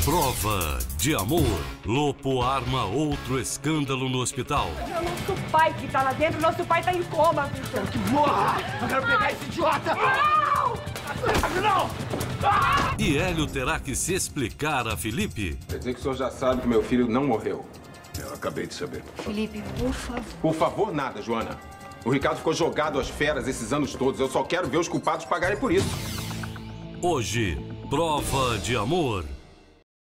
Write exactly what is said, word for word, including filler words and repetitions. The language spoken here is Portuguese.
Prova de amor. Lopo arma outro escândalo no hospital. É o nosso pai que tá lá dentro. Nosso pai tá em coma, Victor. Que porra! Eu quero pegar esse idiota! Não! Não! Ah! E Hélio terá que se explicar a Felipe. Quer dizer que o senhor já sabe que meu filho não morreu. Eu acabei de saber. Felipe, por favor. Por favor, nada, Joana. O Ricardo ficou jogado às feras esses anos todos. Eu só quero ver os culpados pagarem por isso. Hoje, prova de amor.